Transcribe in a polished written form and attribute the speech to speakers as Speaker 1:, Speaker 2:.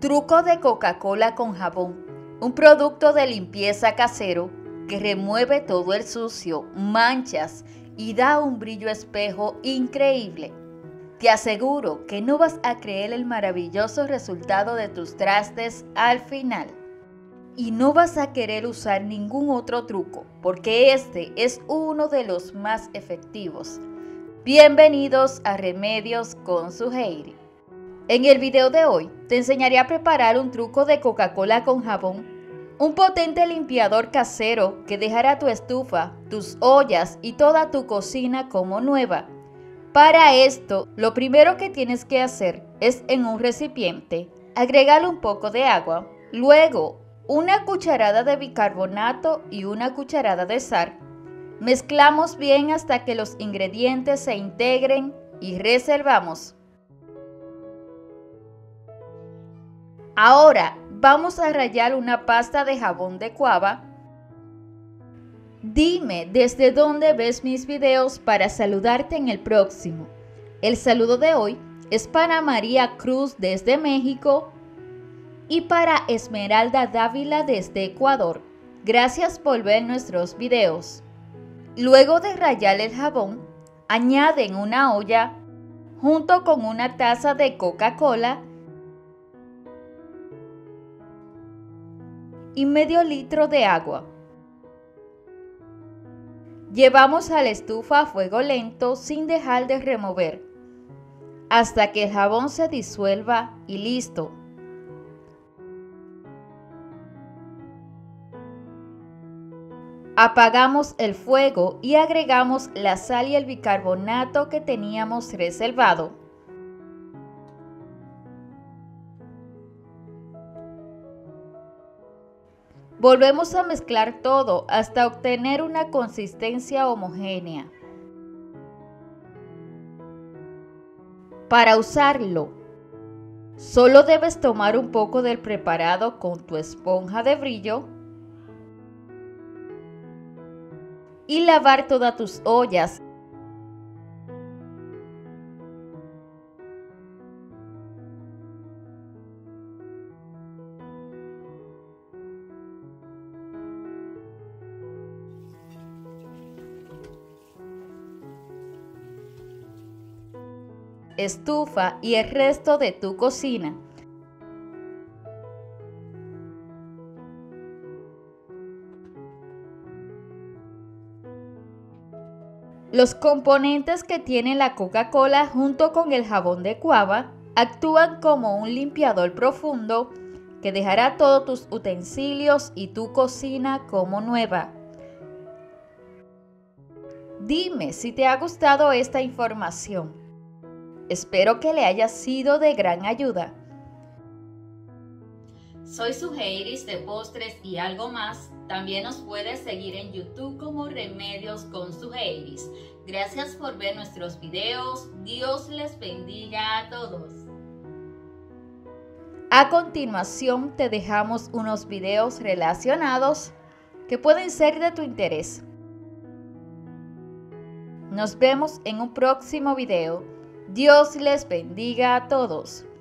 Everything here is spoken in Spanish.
Speaker 1: Truco de Coca-Cola con jabón, un producto de limpieza casero que remueve todo el sucio, manchas y da un brillo espejo increíble. Te aseguro que no vas a creer el maravilloso resultado de tus trastes al final. Y no vas a querer usar ningún otro truco, porque este es uno de los más efectivos. Bienvenidos a Remedios con Suheiri. En el video de hoy te enseñaré a preparar un truco de Coca-Cola con jabón, un potente limpiador casero que dejará tu estufa, tus ollas y toda tu cocina como nueva. Para esto, lo primero que tienes que hacer es en un recipiente agregar un poco de agua, luego una cucharada de bicarbonato y una cucharada de sal. Mezclamos bien hasta que los ingredientes se integren y reservamos. Ahora vamos a rallar una pasta de jabón de cuava. Dime desde dónde ves mis videos para saludarte en el próximo. El saludo de hoy es para María Cruz desde México y para Esmeralda Dávila desde Ecuador. Gracias por ver nuestros videos. Luego de rallar el jabón, añade en una olla junto con una taza de Coca-Cola y medio litro de agua. Llevamos a la estufa a fuego lento sin dejar de remover hasta que el jabón se disuelva y listo. Apagamos el fuego y agregamos la sal y el bicarbonato que teníamos reservado. Volvemos a mezclar todo hasta obtener una consistencia homogénea. Para usarlo, solo debes tomar un poco del preparado con tu esponja de brillo y lavar todas tus ollas. Estufa y el resto de tu cocina. Los componentes que tiene la Coca-Cola junto con el jabón de cuava actúan como un limpiador profundo que dejará todos tus utensilios y tu cocina como nueva. Dime si te ha gustado esta información. Espero que le haya sido de gran ayuda.
Speaker 2: Soy Suheiri de Postres y Algo Más. También nos puedes seguir en YouTube como Remedios con Suheiri. Gracias por ver nuestros videos. Dios les bendiga a todos.
Speaker 1: A continuación te dejamos unos videos relacionados que pueden ser de tu interés. Nos vemos en un próximo video. Dios les bendiga a todos.